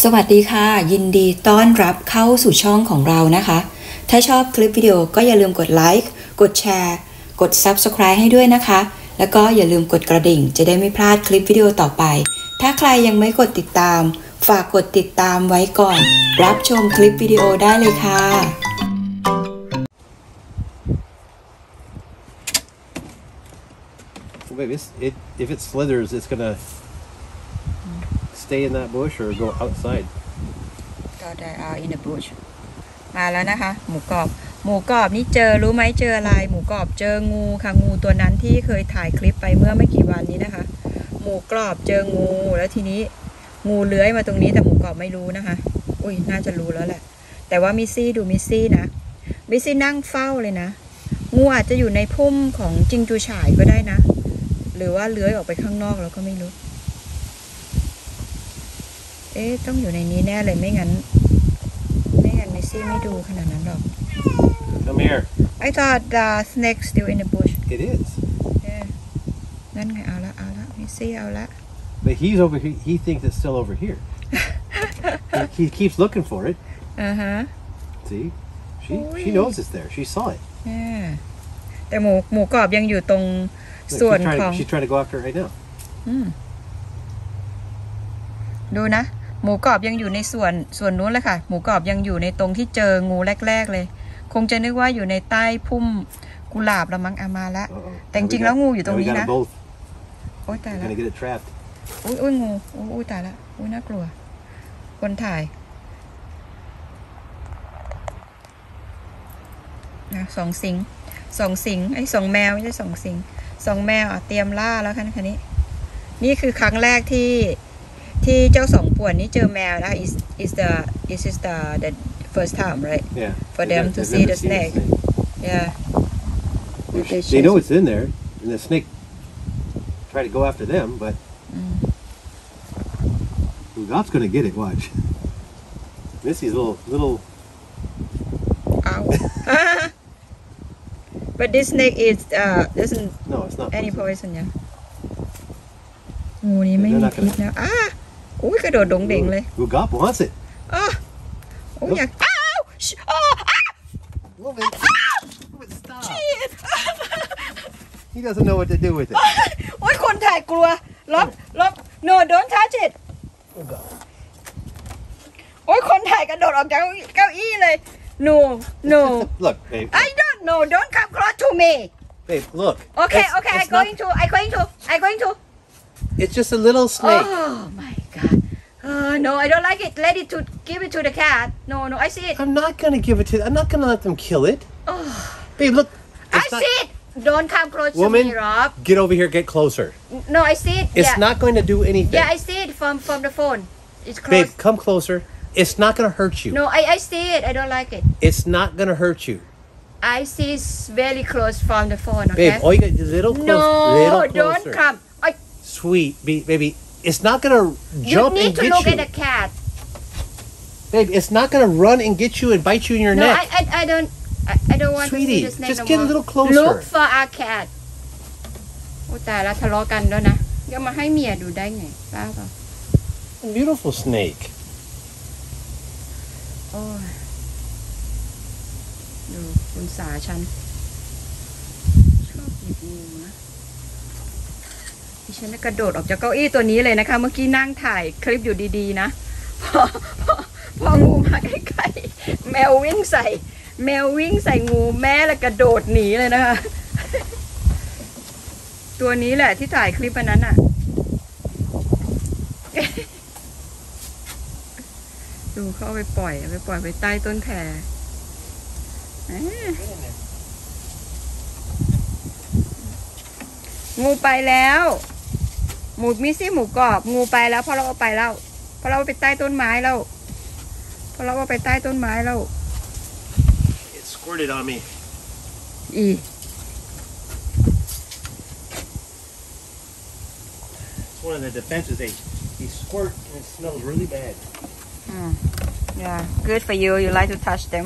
สวัสดีค่ะยินดีต้อนรับเข้าสู่ช่องของเรานะคะถ้าชอบคลิปวิดีโอก็อย่าลืมกดไลค์กดแชร์กด Subscribe ให้ด้วยนะคะแล้วก็อย่าลืมกดกระดิ่งจะได้ไม่พลาดคลิปวิดีโอต่อไปถ้าใครยังไม่กดติดตามฝากกดติดตามไว้ก่อนรับชมคลิปวิดีโอได้เลยค่ะ Wait, if it slithers, it's gonna stay in that bush or go outside. So they are in the bush. มาแล้วนะคะหมูกรอบนี่เจอรู้ไหมเจออะไรหมูกรอบเจองูค่ะงูตัวนั้นที่เคยถ่ายคลิปไปเมื่อไม่กี่วันนี้นะคะหมูกรอบเจองูแล้วทีนี้งูเลื้อยมาตรงนี้แต่หมูกรอบไม่รู้นะคะอุ้ยน่าจะรู้แล้วแหละแต่ว่ามิซี่ดูมิซี่นะมิซี่นั่งเฝ้าเลยนะงูอาจจะอยู่ในพุ่มของจิงจูฉ่ายก็ได้นะหรือว่าเลื้อยออกไปข้างนอกแล้วก็ไม่รู้ต้องอยู่ในนี้แน่เลยไม่งั้นมิซี่ไม่ดูขนาดนั้นหรอก Come here. I thought the snake still in the bush. It is. Yeah. นั่นไงเอาละมิซี่เอาละ But he's over here. He thinks it's still over here. he keeps looking for it. See? She knows it's there. She saw it. Yeah. แต่หมูกรอบยังอยู่ตรงส่วนของ She's trying to go after it right now. ดูนะหมูกรอบยังอยู่ในส่วนนู้นเลยค่ะหมูกรอบยังอยู่ในตรงที่เจองูแรกๆเลยคงจะนึกว่าอยู่ในใต้พุ่มกุหลาบละมั้งอามาละแต่จริงๆแล้วงูอยู่ตรงนี้นะโอ๊ยตายแล้วอุ้ยงูอุ้ยตายละอุ้ยน่ากลัวคนถ่ายนะสองสิงไอ้สองแมวไม่ใช่สองสิงสองแมวเตรียมล่าแล้วคันนี้นี่คือครั้งแรกที่เจ้าสองป่วนนี้เจอแมวนะ is the first time right yeah for them to see the snake yeah they know it's in there and the snake try to go after them but God's gonna get it watch Missy's little ow but this snake is doesn't no it's not any poison yeah งูนี้ไม่มีพิษนะอุ้ยกระโดดดงเด่งเลย God wants it โอ้ยอยาก Stop He doesn't know what to do with it โอ้ยคนถ่ายกลัวลบ no don't touch it โอ้ยคนถ่ายกระโดดออกจากเก้าอี้เลย no look babe I don't know don't come close to me babe look okay I going to It's just a little snake. Oh my god. No, I don't like it. Let it to give it to the cat. No, I see it. I'm not gonna give it to. I'm not gonna let them kill it. Babe, look. I see it. Don't come close to me, Rob. Get over here. Get closer. No, I see it. It's not going to do anything. Yeah, I see it from the phone. It's close. Babe, come closer. It's not gonna hurt you. No, I see it. I don't like it. It's not gonna hurt you. I see it's very close from the phone. Okay. Babe, all you got is little close. No, little closer. don't come. Sweet, baby. It's not gonna jump and get you. You need to look at the cat. Babe, it's not gonna run and get you and bite you in your neck. No, I don't want Sweetie, to see the snake just no get more. a little closer. Look for our cat. โอ้ตายแล้วทะเลาะกันแล้วนะยังมาให้เมียดูได้ไงบ้าเปล่า Beautiful snake. โอ้ยดูคุณสาฉันชอบหยิบงูนะดิฉันกระโดดออกจากเก้าอี้ตัวนี้เลยนะคะเมื่อกี้นั่งถ่ายคลิปอยู่ดีๆนะพองูมาใกล้ๆแมววิ่งใส่งูแม่แล้วกระโดดหนีเลยนะคะตัวนี้แหละที่ถ่ายคลิปอันนั้นอ่ะดูเขาเอาไปปล่อยไปใต้ต้นแคงูไปแล้วหมูมิซี่หมูกรอบงูไปแล้วเพราะเราเอาไปแล้วเพราะเราไปใต้ต้นไม้แล้ว It squirted on me. It's one of the defenses. They squirt and it smells really bad. Yeah, good for you. You like to touch them.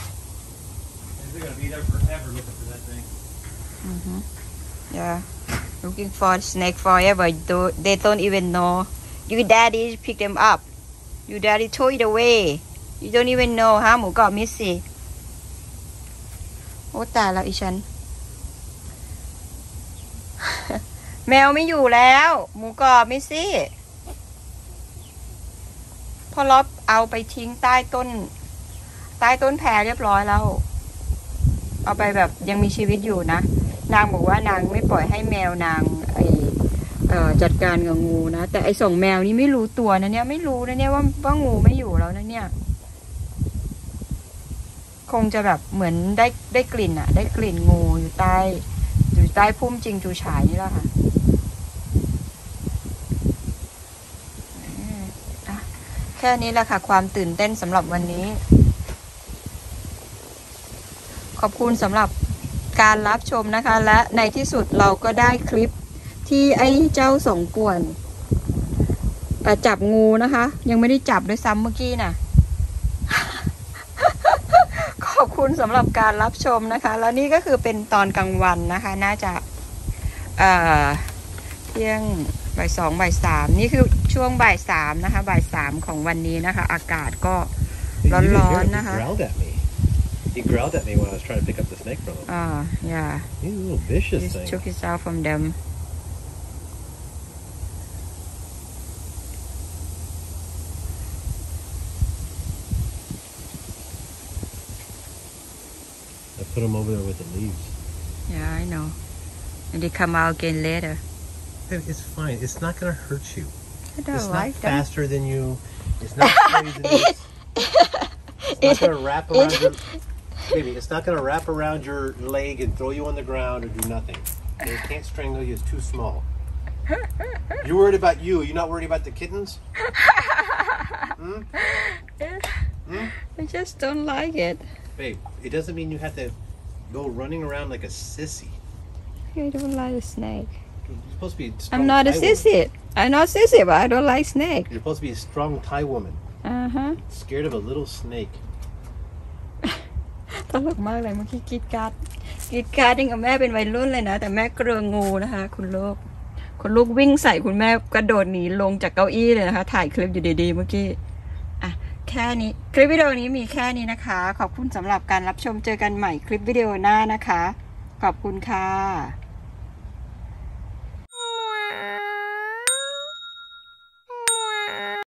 They're gonna be there forever looking for that thing. Yeah. looking for snake forever. They don't even know. Your daddy pick them up. Your daddy throw it away. You don't even know ฮะหมูกรอบมิสซี่โอ้ตายแล้วอีฉัน แมวไม่อยู่แล้วหมูกรอบมิสซี่พอล็อบเอาไปทิ้งใต้ต้นแพรเรียบร้อยแล้วเอาไปแบบยังมีชีวิตอยู่นะนางบอกว่านางไม่ปล่อยให้แมวนางจัดการกับงูนะแต่ไอ้2แมวนี้ไม่รู้ตัวนะเนี่ยไม่รู้นะเนี่ยว่างูไม่อยู่แล้วนะเนี่ยคงจะแบบเหมือนได้กลิ่นอะได้กลิ่นงูอยู่ใต้พุ่มจริงจูฉายนี่แหละค่ะแค่นี้แหละค่ะความตื่นเต้นสำหรับวันนี้ขอบคุณสำหรับการรับชมนะคะและในที่สุดเราก็ได้คลิปที่ไอ้เจ้าสองป่วนจับงูนะคะยังไม่ได้จับด้วยซ้ำเมื่อกี้น่ะ ขอบคุณสำหรับการรับชมนะคะแล้วนี่ก็คือเป็นตอนกลางวันนะคะน่าจะเที่ยงบ่าย2บ่าย3นี่คือช่วงบ่าย3นะคะบ่าย3ของวันนี้นะคะอากาศก็ร้อนๆนะคะ He growled at me when I was trying to pick up the snake from him. Yeah. He's a little vicious thing. He took it out from them. I put him over there with the leaves. Yeah, I know. And they come out again later. It's fine. It's not going to hurt you. I don't it's like not them. faster than you. It's not poisonous. It's not going to wrap around your... Baby, it's not going to wrap around your leg and throw you on the ground or do nothing. It can't strangle you. It's too small. You're worried about you. You're not worried about the kittens? I just don't like it. Babe, it doesn't mean you have to go running around like a sissy. I don't like a snake. You're supposed to be a strong I'm not a Thai sissy. woman. I'm not sissy, but I don't like snake. You're supposed to be a strong Thai woman. Scared of a little snake. ตลกมากเลยเมื่อกี้กรีดการ์ดยิ่งกับแม่เป็นวัยรุ่นเลยนะแต่แม่กลัวงูนะคะคุณลูกวิ่งใส่คุณแม่กระโดดหนีลงจากเก้าอี้เลยนะคะถ่ายคลิปอยู่ดีๆเมื่อกี้อ่ะแค่นี้คลิปวิดีโอนี้มีแค่นี้นะคะขอบคุณสำหรับการรับชมเจอกันใหม่คลิปวิดีโอหน้านะคะขอบคุณค่ะ